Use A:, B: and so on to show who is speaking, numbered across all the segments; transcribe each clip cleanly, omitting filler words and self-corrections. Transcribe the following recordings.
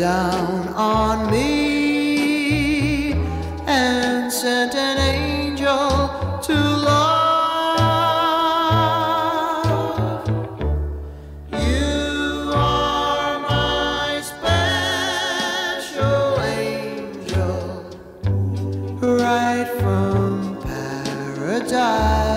A: down on me and sent an angel to love. You are my special angel, right from paradise.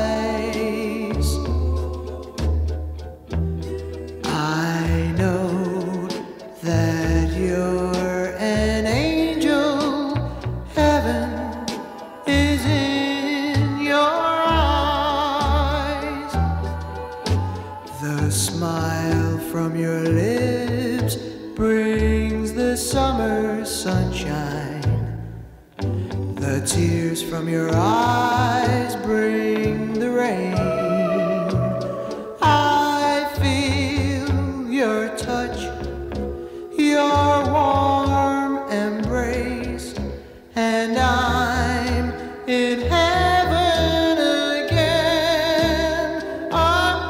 A: I know that you're an angel. Heaven is in your eyes. The smile from your lips brings the summer sunshine. The tears from your eyes bring the rain. I feel your touch, your warm embrace, and I'm in heaven again. Oh,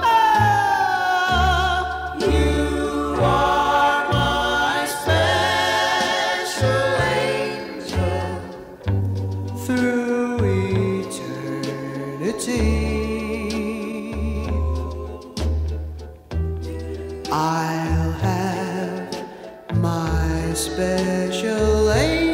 A: you are my special angel through eternity. I'll have my special angel